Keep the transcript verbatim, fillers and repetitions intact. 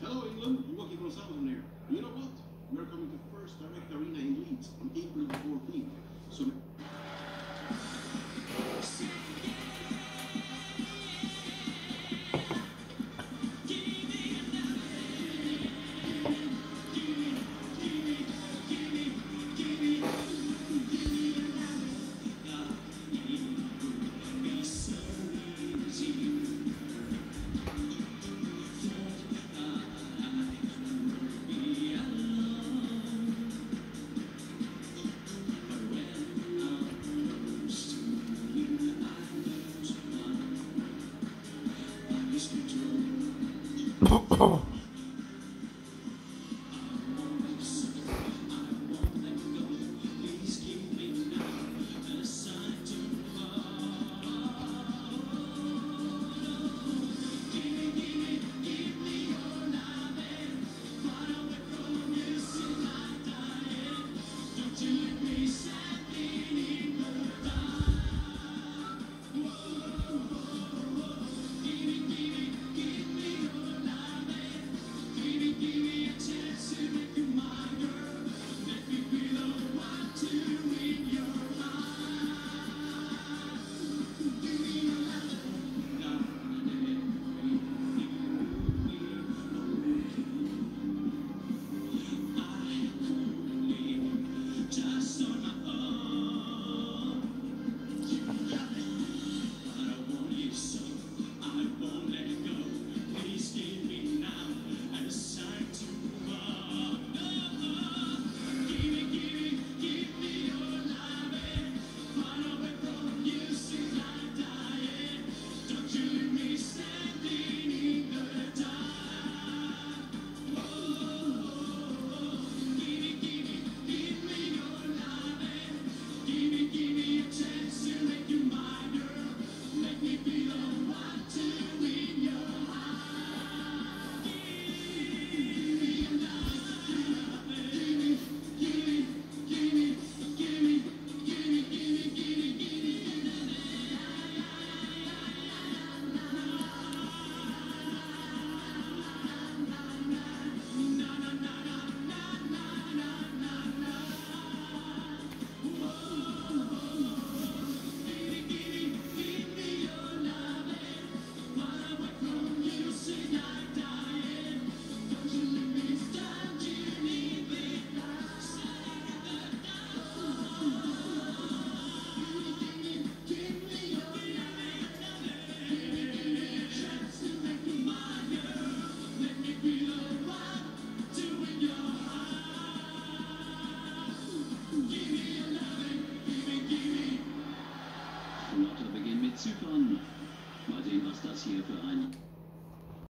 Hello, England. Joachim from Southern here. You know what? We're coming to First Direct Arena in Leeds on April the fourteenth. So. Oh. Lotte beginnt mit Zypern. Mal sehen, was das hier für ein...